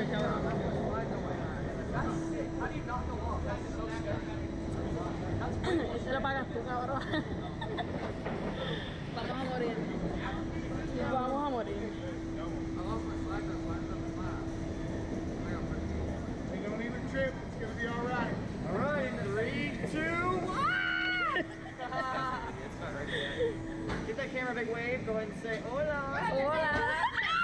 cabrona. Eso lo pagas tú, cabrón. Vamos a morir. Vamos a morir. Hey, don't even trip. It's gonna be all right. All right. 3, 2, 1. It's not ready yet. Give that camera a big wave. Go ahead and say hola. Hola.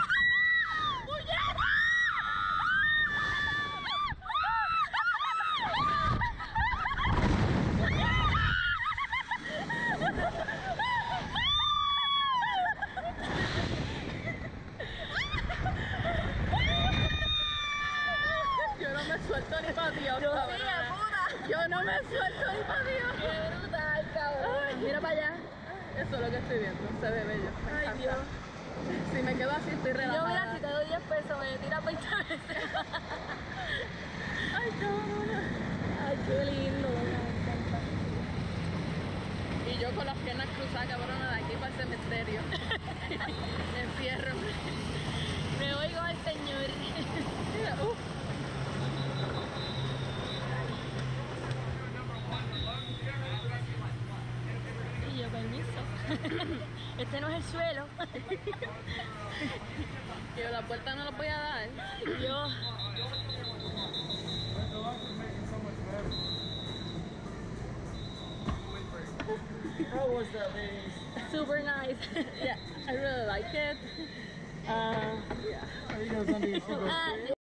Yo no me suelto ni pa' Dios, cabrón. Yo no me suelto ni pa' Dios. Qué brutal, cabrón. Ay, mira para allá. Eso es lo que estoy viendo. Se ve bello. Me Ay, encanta. Dios. Si me quedo así, estoy relajada. Yo, mira, si te doy 10 pesos, me tiras 20 veces. Ay, cabrona. Ay, qué lindo, me encanta. Y yo con las piernas cruzadas, cabrona, de aquí para el cementerio. Me encierro. Me oigo al Señor. Mira, Y yo, permiso. Este no es el suelo. yo la puerta no la voy a dar. Yo. How was that, ladies? Super nice. Yeah, I really like it. Yeah. Are you guys on the